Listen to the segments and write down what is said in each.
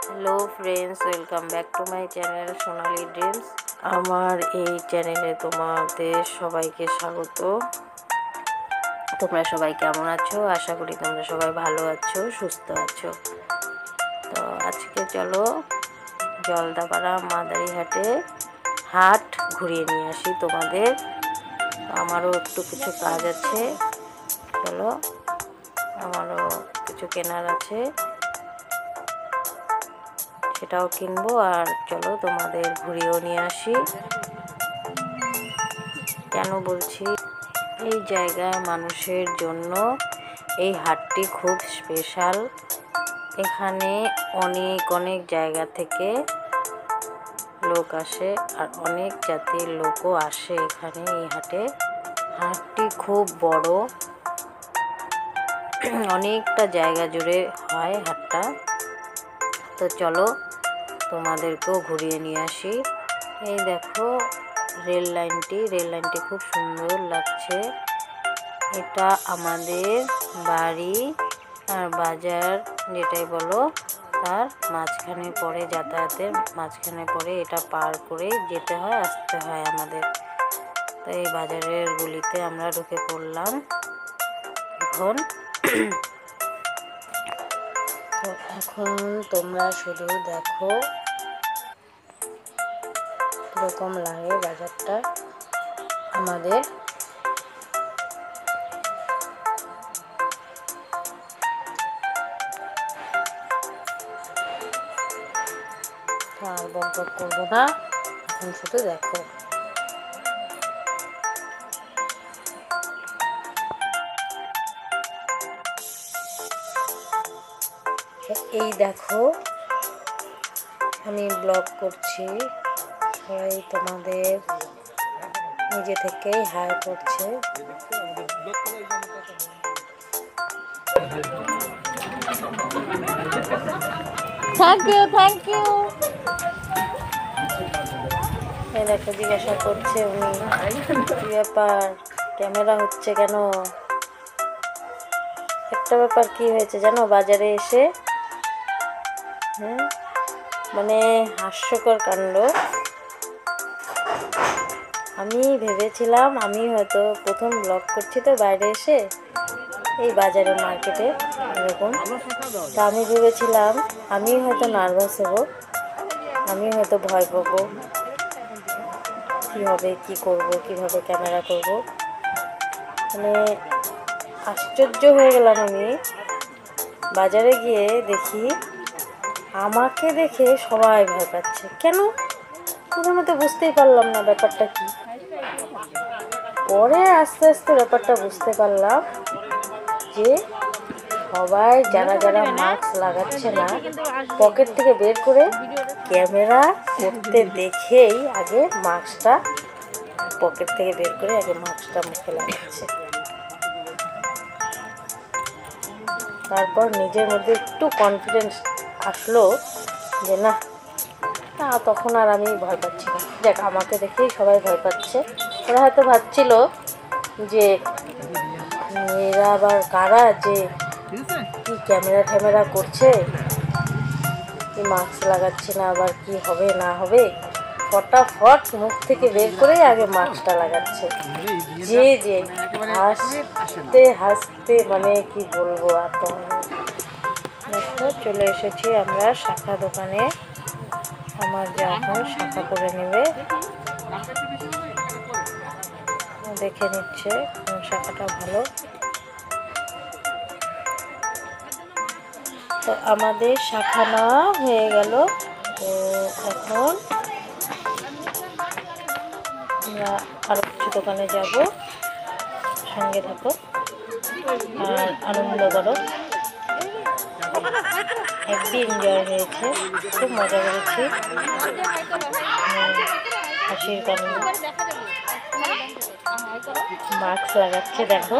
Hello friends, welcome back to my channel Sonali dreams. আমার এই চ্যানেলে তোমাদের সবাইকে স্বাগত। তোমরা সবাই কেমন আছো? আশা করি তোমরা সবাই ভালো আছো, সুস্থ আছো। তো আজকে চলো জলদাপাড়া মাদারিহাটে হাট ঘুরিয়ে নিয়ে আসি তোমাদের। আমারও একটু কিছু কাজ আছে, চলো আমারও কিছু কেনার আছে, সেটাও কিনবো। আর চলো তোমাদের ঘুরিয়েও নিয়ে আসি। কেন বলছি, এই জায়গায় মানুষের জন্য এই হাটটি খুব স্পেশাল। এখানে অনেক অনেক জায়গা থেকে লোক আসে আর অনেক জাতির লোকও আসে এখানে এই হাটে। হাটটি খুব বড়, অনেকটা জায়গা জুড়ে হয় হাটটা। তো চলো তোমাদেরকেও ঘুরিয়ে নিয়ে আসি। এই দেখো রেল লাইনটি খুব সুন্দর লাগছে। এটা আমাদের বাড়ি আর বাজার যেটাই বলো তার মাঝখানে পড়ে, যাতায়াতের মাঝখানে পড়ে। এটা পার করে যেতে হয়, আসতে হয় আমাদের। তো এই বাজারের গলিতে আমরা ঢুকে পড়লাম এখন। তো এখন তোমরা শুধু দেখো কীরকম লাগে বাজারটা আমাদের। আর বকবক করবো না, এখন শুধু দেখো। এই দেখো আমি ব্লগ করছি, সবাই তোমাদের নিজে থেকেই হাই করছে। Thank you. এই দেখো জিজ্ঞাসা করছে উনি, কি ব্যাপার ক্যামেরা হচ্ছে কেন? একটা ব্যাপার কি হয়েছে জানো, বাজারে এসে মানে হাস্যকর কাণ্ড। আমি ভেবেছিলাম আমি হয়তো প্রথম ব্লগ করছি তো বাইরে এসে এই বাজারে মার্কেটে এরকম। তা আমি ভেবেছিলাম আমি হয়তো নার্ভাস হব, আমি হয়তো ভয় পাবো, কী হবে, কী করব, কীভাবে ক্যামেরা করব। মানে আশ্চর্য হয়ে গেলাম আমি। বাজারে গিয়ে দেখি আমাকে দেখে সবাই ভয় পাচ্ছে। কেন প্রথমে তো বুঝতেই পারলাম না ব্যাপারটা কি। পরে আস্তে আস্তে ব্যাপারটা বুঝতে পারলাম যে সবাই যারা যারা মাস্ক লাগাচ্ছে না, পকেট থেকে বের করে ক্যামেরা করতে দেখেই আগে মাস্কটা পকেট থেকে বের করে আগে মাস্কটা মুখে লাগাচ্ছে। তারপর নিজের মধ্যে একটু কনফিডেন্স আসলো যে না, তখন আর আমি ভয় পাচ্ছি না। দেখ আমাকে দেখেই সবাই ভয় পাচ্ছে। ওরা হয়তো ভাবছিল যে এরা আবার কারা, যে কি ক্যামেরা ট্যামেরা করছে, কি মাস্ক লাগাচ্ছে না, আবার কি হবে না হবে। ফটাফট মুখ থেকে বের করে আগে মাস্কটা লাগাচ্ছে। যে হাসতে হাসতে মানে কি বলবো। আর তো চলে এসেছি আমরা শাখা দোকানে। আমার যা এখন শাখা করে নেবে, দেখে নিচ্ছে কোন শাখাটা ভালো। তো আমাদের শাখা নেওয়া হয়ে গেল। তো এখন আমরা আরও কিছু দোকানে যাব, সঙ্গে থাকো আর আনন্দ করো। হেভি এনজয় হয়েছে, খুব মজা করেছি। হাসির কারণে মাস্ক লাগাচ্ছে, দেখো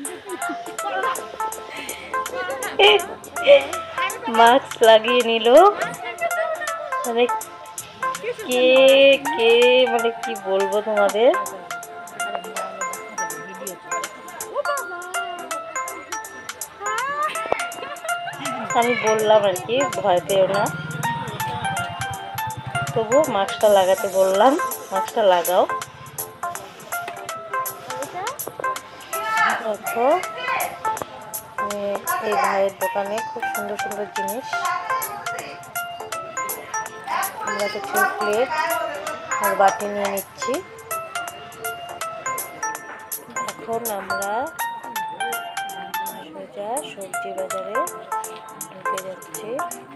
মাস্ক লাগিয়ে নিল। মানে কে কে মানে কি বলবো তোমাদের। আমি বললাম আর কি ভয় পেও না, তবু মাস্কটা লাগাতে বললাম, মাস্কটা লাগাও। দেখো এই ভাইয়ের দোকানে খুব সুন্দর সুন্দর জিনিস। আমরা কিছু প্লেট আর বাটি নিয়ে নিচ্ছি। এখন আমরা সোজা সবজি বাজারে ঢুকে যাচ্ছি।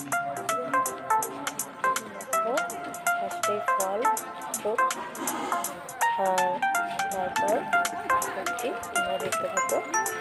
দেখো ফার্স্টেই ফল ফ্রুট আর তারপর সবজি আমরা দেখতে থাকবো।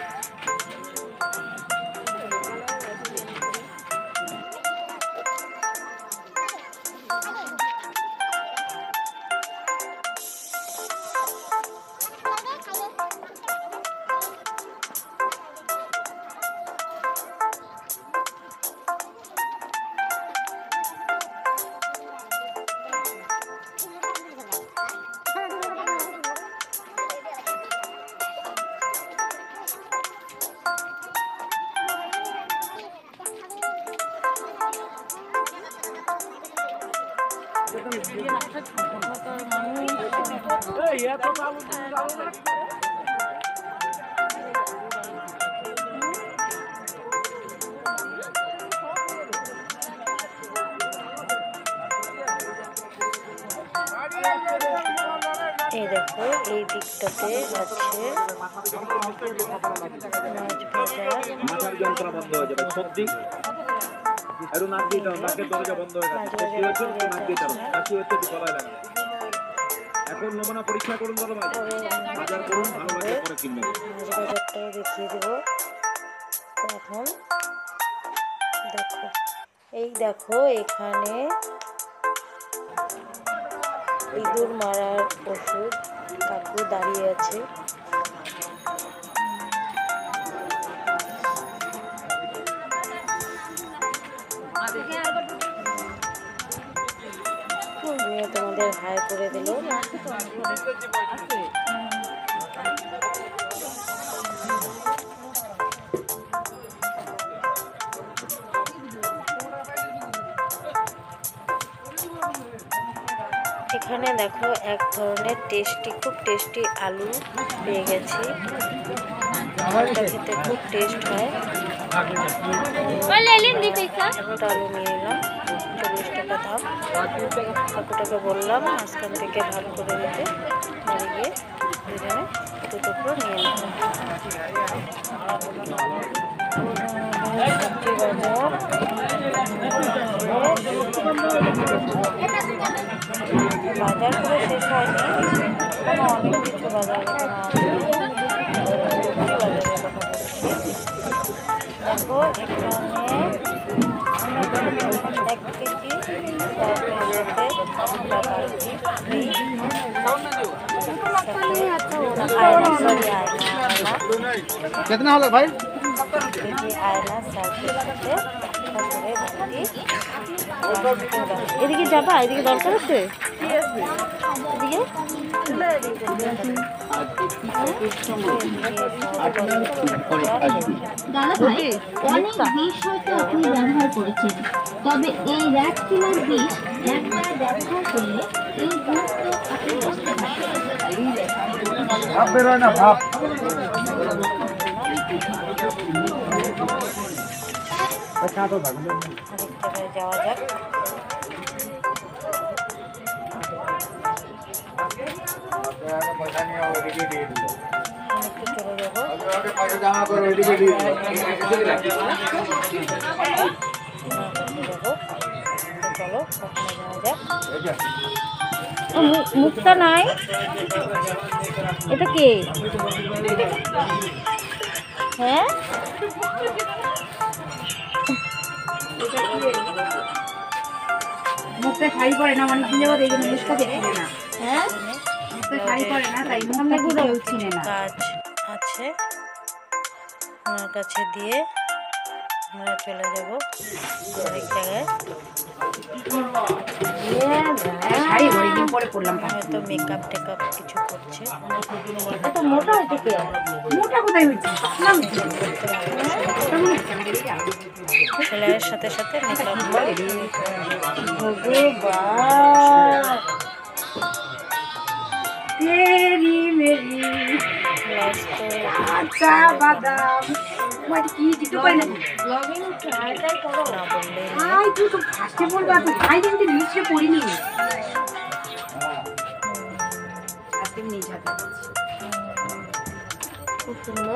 এই দেখো এই দিকটাতে আছে মাছ ভাজা। এখন নমুনা পরীক্ষা করুন, বাজার করুন, ভালো লাগে পরে কিনবেন। বাজারটাও দেখিয়ে দেব। এখন দেখো এই দেখো এখানে ইঁদুর মারার ওষুধ, কাকু দাঁড়িয়ে আছে। তোমাদের হাই করে দিল। এখানে দেখো এক ধরনের খুব টেস্টি আলু পেয়ে গেছি। আলুটা খেতে খুব টেস্ট হয়। একটা আলু নিয়ে এলাম, 40 টাকা দাম। কাকুটাকে বললাম মাঝখান থেকে ভাগ করে দিতে, বাড়ি গিয়ে দুজনে দুটো করে নিয়ে নিলাম। সবজি বাজার করে শেষ হয়নি, এখনো অনেক কিছু বাজার আছে। দেখো এখানে 1 কেজি कितना होगा भाई? आयना এদিকে যাবা, এদিকে দরকার আছে। দাদা ভাই, অনেক বিষ হয়তো আপনি ব্যবহার করেছেন, তবে এই র্যাট কিলার বিষ একবার ব্যবহার করলে এই গুরুত্ব আপনি বুঝতে পারবেন। যাওয়া যাক। মুখটা নাই, এটা কে? হ্যাঁ মুখটা শাড়ি পরে না, অনেক দিন যাবো এই জন্য মুখটা দেখছিলে না। হ্যাঁ মুখটা শাড়ি পরে না, তাই মুখটা কেউ চিনে না। কাজ আছে ওনার কাছে দিয়ে আমরা চলে যাব আরেক জায়গায়। শাড়ি অনেকদিন পরে পরলাম। হয়তো মেকআপ টেকআপ কিছু করছে। এত মোটা হয়েছে কে? মোটা কোথায় হয়েছে? সেলাইয়ের সাথে সাথে মেকআপ তেরি মেরি কাঁচা বাদাম। তোমার কি দিতে পারি না? না বললেই আই তুই তো ফার্স্টে বলবা তো ভাই কিন্তু লিস্টে পড়িনি। আজকে নিজ হাতে করছি। খুব সুন্দর।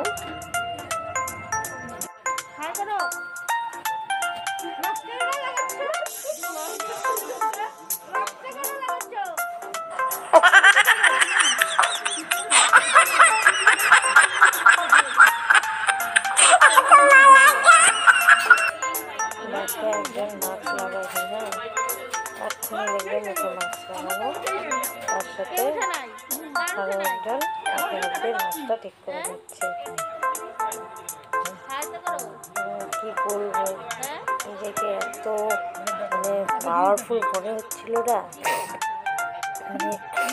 নাকে একজন মাস্ক লাগাইছে, হ্যাঁ, এক্ষুনি দেখবে মুখে মাস্ক লাগানো, তার সাথে আরো একজন হাতে হাতে মাস্কটা ঠিক করে দিচ্ছে। কি বলবো, নিজেকে এত মানে পাওয়ারফুল মনে হচ্ছিল না, মানে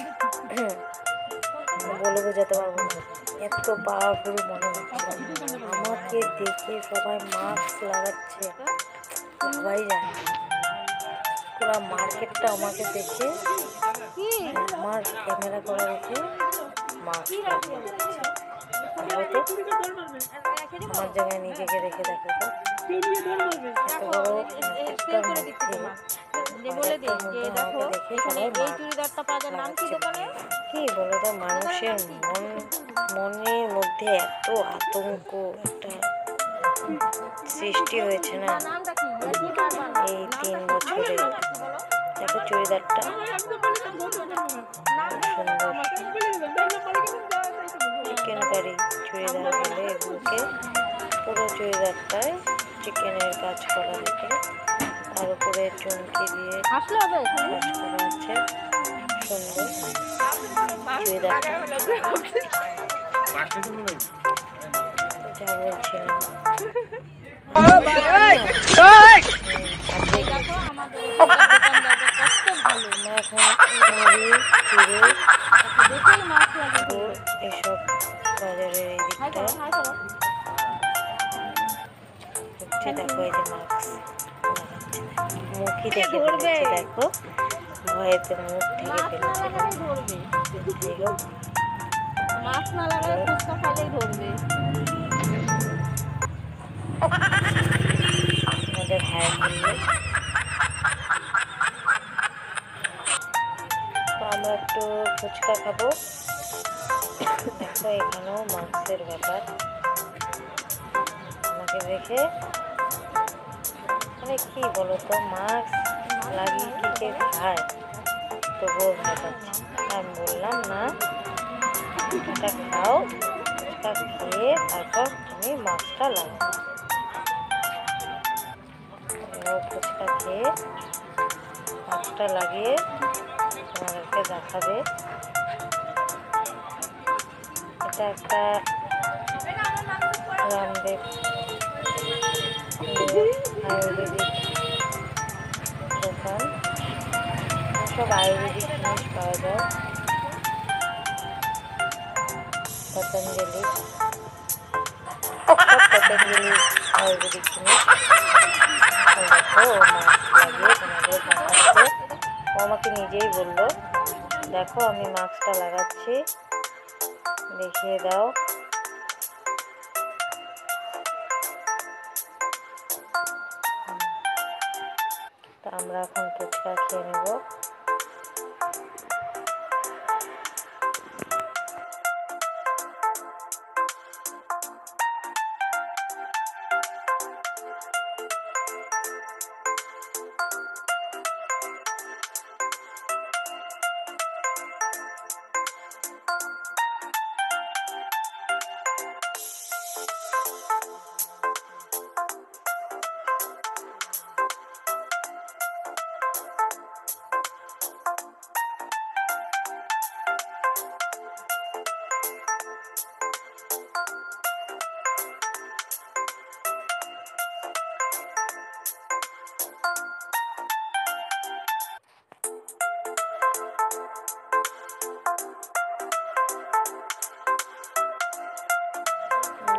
বলে বোঝাতে পারবো না, এত পাওয়ারফুল মনে হচ্ছিল। আমাকে দেখে সবাই মাস্ক লাগাচ্ছে, সবাই জানে, পুরো মার্কেটটা আমাকে দেখে, আমার ক্যামেরা করা দেখে মাস্ক লাগিয়ে দিচ্ছে। হয়তো আমার জায়গায় নিজেকে রেখে দেখো তো, এত বড় মার্কেটটার মধ্যে আমাকে দেখে সবাই মাস্ক লাগাচ্ছে। কি বলো তো, মানুষের মনের মধ্যে এত আতঙ্ক একটা সৃষ্টি হয়েছে না এই 3 বছরে। দেখো চুড়িদারটা সুন্দর, চিকেন কারি চুড়িদার বলে এগুলোকে। পুরো চুড়িদারটায় চিকেনের কাজ করা থাকে, তার উপরে চুমকি দিয়ে কাজ করা আছে। সুন্দর চুড়িদারটা, যা বলছিলাম এসব বাজারের এই দিকটা হচ্ছে। দেখো এই যে মাস্ক লাগাচ্ছে, মুখই দেখে ফেলেছে, দেখো ভয়েতে মুখ থেকে ফেলেছে। যাই হোক, মাস্ক না লাগালে ফুচকা খাইলেই ধরবে। আমাদের হাই মূল্যে তো আমরা একটু ফুচকা খাবো। দেখো এখানেও মাস্কের ব্যাপার, আমাকে দেখে মানে কি বলতো, মাস্ক লাগিয়ে কি কে খায়, তবুও ভয় পাচ্ছে। আমি বললাম না, এটা খাও, এটা খেয়ে তারপর তুমি মাস্কটা লাগাও। ফুচকা খেয়ে মাস্কটা লাগিয়ে তোমাদেরকে দেখাবে। এটা একটা রামদেব আয়ুর্বেদিক দোকান, সব আয়ুর্বেদিক জিনিস পাওয়া যায়। পতঞ্জলি, সব পতঞ্জলি আয়ুর্বেদিক জিনিস। দেখো ও মাস্ক লাগিয়ে তোমাদের দেখাচ্ছে, ও আমাকে নিজেই বললো দেখো আমি মাস্কটা লাগাচ্ছি, দেখিয়ে দাও। তা আমরা এখন ফুচকা খেয়ে নেব।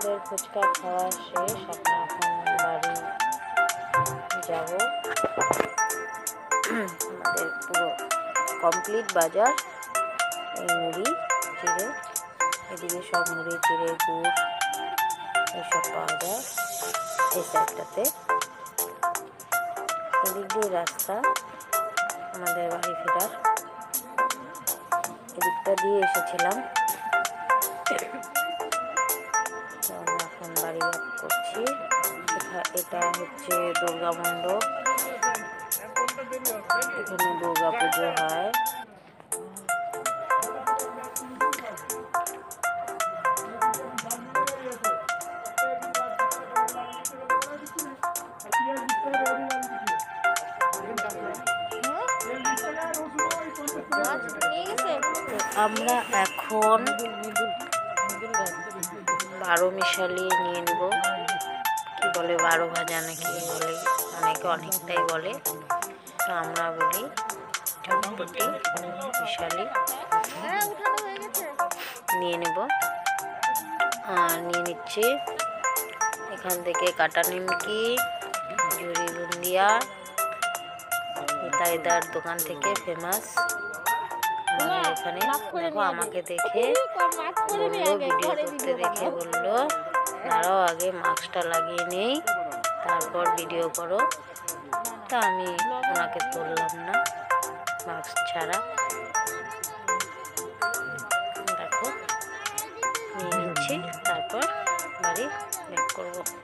আমাদের ফুচকা খাওয়া শেষ, আমরা এখন বাড়ি যাব। আমাদের পুরো কমপ্লিট বাজার। এই মুড়ি চিড়ে, এদিকে সব মুড়ি চিড়ে গুড় এইসব পাওয়া যায় এই সাইডটাতে। এদিক দিয়ে রাস্তা আমাদের বাড়ি ফেরার, এদিকটা দিয়ে এসেছিলাম। তো আমরা এখন বাড়ি ব্যাক করছি। এটা হচ্ছে দুর্গা মণ্ডপ, এখানে দুর্গা পুজো হয়। আমরা এখন 12 মিশালি নিয়ে নেব, কি বলে 12 ভাজা নাকি বলে, অনেকে অনেকটাই বলে, তো আমরা বলি চটপটি মিশালি নিয়ে নেব। নিয়ে নিচ্ছি এখান থেকে কাটা নিমকি, ঝুরি বুন্দিয়া, তাইদার দোকান থেকে ফেমাস। আমাদের এখানে দেখো, আমাকে দেখে বললো, ভিডিও করতে দেখে বললো দাঁড়াও আগে মাস্কটা লাগিয়ে নেই তারপর ভিডিও করো। তা আমি ওনাকে তুললাম না মাস্ক ছাড়া। দেখো নিয়ে নিচ্ছি, তারপর বাড়ি ব্যাক করবো।